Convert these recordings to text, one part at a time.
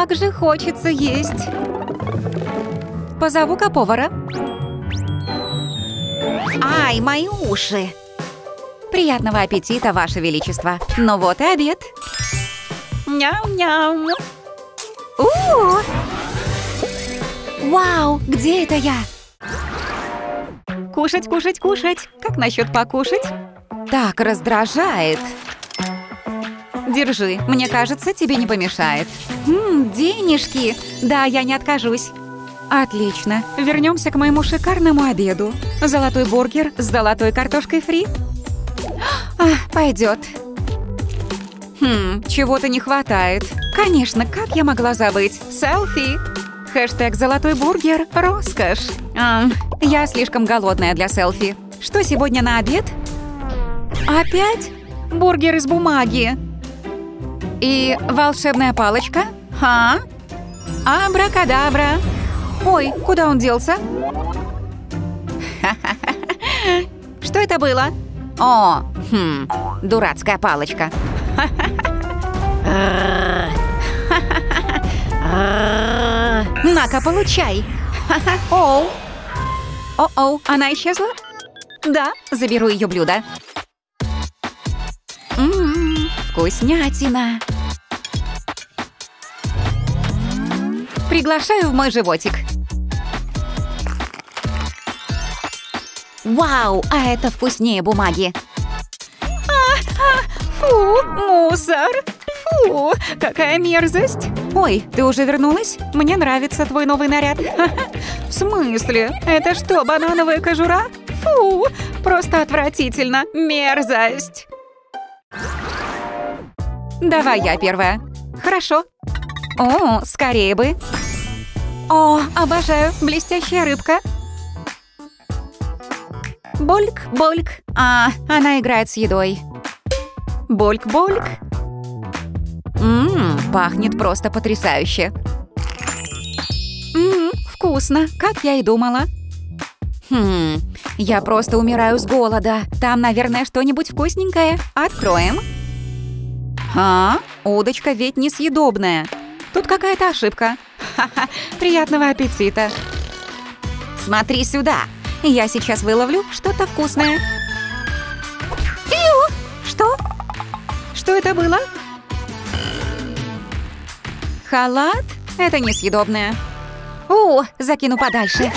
Как же хочется есть. Позову-ка повара. Ай, мои уши. Приятного аппетита, Ваше Величество. Ну вот и обед. Ням-ням. Вау, где это я? Кушать, кушать, кушать. Как насчет покушать? Так раздражает. Держи, мне кажется, тебе не помешает. Денежки. Да, я не откажусь. Отлично. Вернемся к моему шикарному обеду. Золотой бургер с золотой картошкой фри. Пойдет. Чего-то не хватает. Конечно, как я могла забыть? Селфи. Хэштег «Золотой бургер» – роскошь. Я слишком голодная для селфи. Что сегодня на обед? Опять? Бургер из бумаги. И волшебная палочка? Абракадабра. Ой, куда он делся? Что это было? О, дурацкая палочка. На-ка, получай. О-оу, она исчезла? Да, заберу ее блюдо. Вкуснятина. Приглашаю в мой животик. Вау, а это вкуснее бумаги. Фу, мусор. Фу, какая мерзость. Ой, ты уже вернулась? Мне нравится твой новый наряд. В смысле? Это что, банановая кожура? Фу, просто отвратительно. Мерзость. Давай я первая. Хорошо. О, скорее бы. О, обожаю. Блестящая рыбка. Больк, больк. Она играет с едой. Больк, больк. Пахнет просто потрясающе. Вкусно, как я и думала. Я просто умираю с голода. Там, наверное, что-нибудь вкусненькое. Откроем. Удочка ведь несъедобная. Тут какая-то ошибка. Приятного аппетита. Смотри сюда. Я сейчас выловлю что-то вкусное. Что? Что это было? Халат? Это несъедобное. Закину подальше.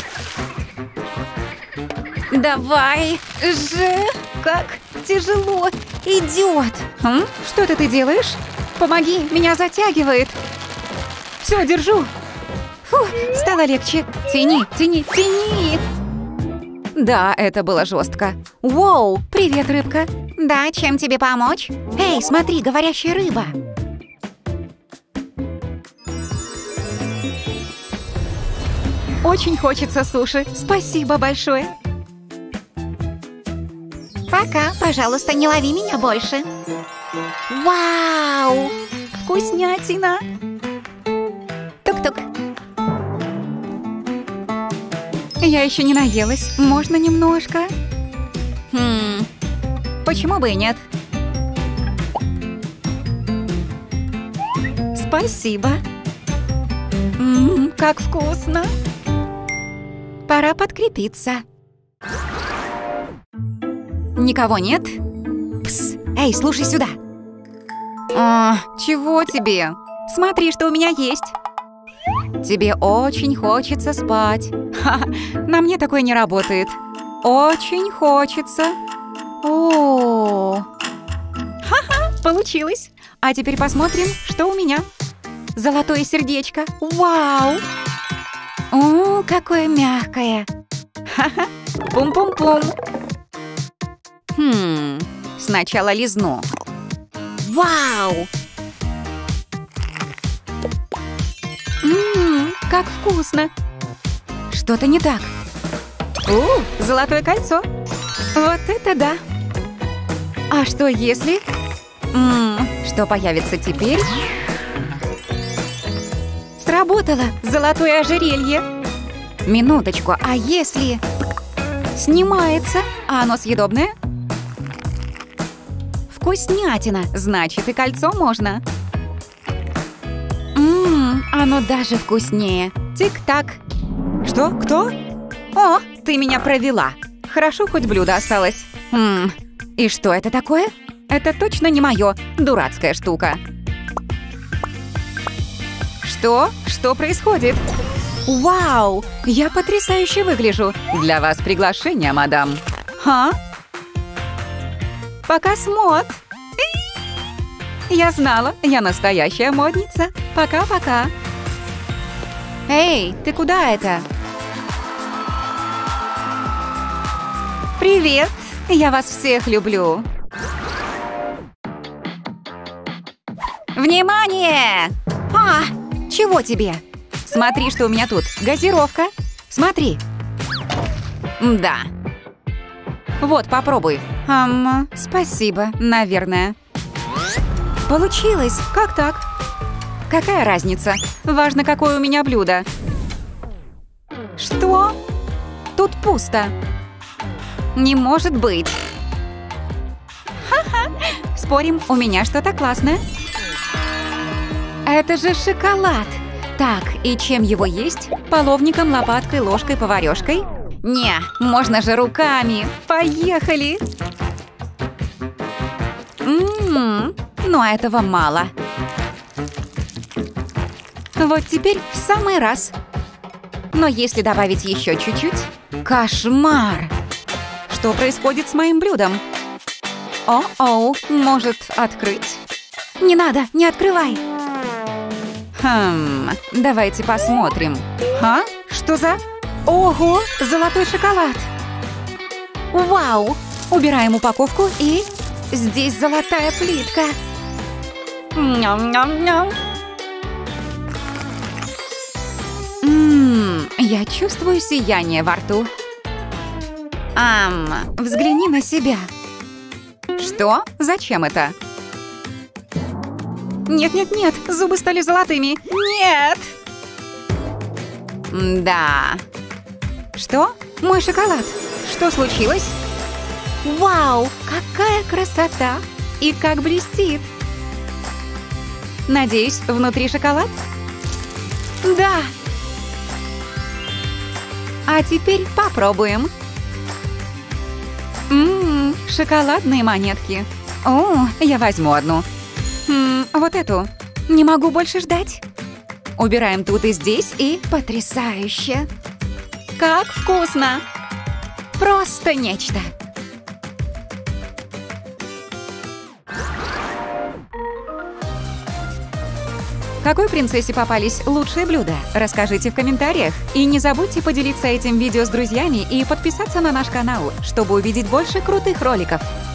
Давай же. Как тяжело. Идет. Что это ты делаешь? Помоги, меня затягивает. Все, держу. Фу, стало легче. Тяни, тяни, тяни. Да, это было жестко. Воу, привет, рыбка. Да, чем тебе помочь? Эй, смотри, говорящая рыба. Очень хочется суши. Спасибо большое. Пока, пожалуйста, не лови меня больше. Вау! Вкуснятина! Тук-тук. Я еще не наелась. Можно немножко? Почему бы и нет? Спасибо. Как вкусно. Пора подкрепиться. Никого нет? Пс, эй, слушай сюда. Чего тебе? Смотри, что у меня есть. Тебе очень хочется спать. На мне такое не работает. Очень хочется. Ха-ха, получилось. А теперь посмотрим, что у меня. Золотое сердечко. Вау! Какое мягкое. Ха-ха, пум-пум-пум. Сначала лизну. Вау! Как вкусно! Что-то не так. Золотое кольцо. Вот это да! А что если... Что появится теперь? Сработало! Золотое ожерелье! Минуточку, а если... Снимается, а оно съедобное? Вкуснятина, значит и кольцо можно. Оно даже вкуснее. Тик-так. Что? Кто? О, ты меня провела. Хорошо, хоть блюдо осталось. И что это такое? Это точно не мое. Дурацкая штука. Что? Что происходит? Вау! Я потрясающе выгляжу. Для вас приглашение, мадам. А? Показ мод. Я знала, я настоящая модница. Пока-пока. Эй, ты куда это? Привет! Я вас всех люблю. Внимание! Чего тебе? Смотри, что у меня тут. Газировка. Смотри. Да. Вот, попробуй. Спасибо, наверное. Получилось. Как так? Какая разница? Важно, какое у меня блюдо. Что? Тут пусто. Не может быть. Ха-ха. Спорим, у меня что-то классное. Это же шоколад. Так, и чем его есть? Половником, лопаткой, ложкой, поварёшкой? Не, можно же руками. Поехали. Но этого мало. Вот теперь в самый раз. Но если добавить еще чуть-чуть... Кошмар! Что происходит с моим блюдом? О-оу, может открыть? Не надо, не открывай! Давайте посмотрим. Что за... Ого, золотой шоколад! Вау! Убираем упаковку и... Здесь золотая плитка. Ням-ням-ням. Я чувствую сияние во рту. Взгляни на себя. Что? Зачем это? Нет-нет-нет, зубы стали золотыми. Нет! Да. Что? Мой шоколад. Что случилось? Вау, какая красота! И как блестит! Надеюсь, внутри шоколад? Да! А теперь попробуем. Шоколадные монетки. О, я возьму одну. Вот эту. Не могу больше ждать. Убираем тут и здесь, и потрясающе. Как вкусно! Просто нечто. Какой принцессе попались лучшие блюда? Расскажите в комментариях. И не забудьте поделиться этим видео с друзьями и подписаться на наш канал, чтобы увидеть больше крутых роликов.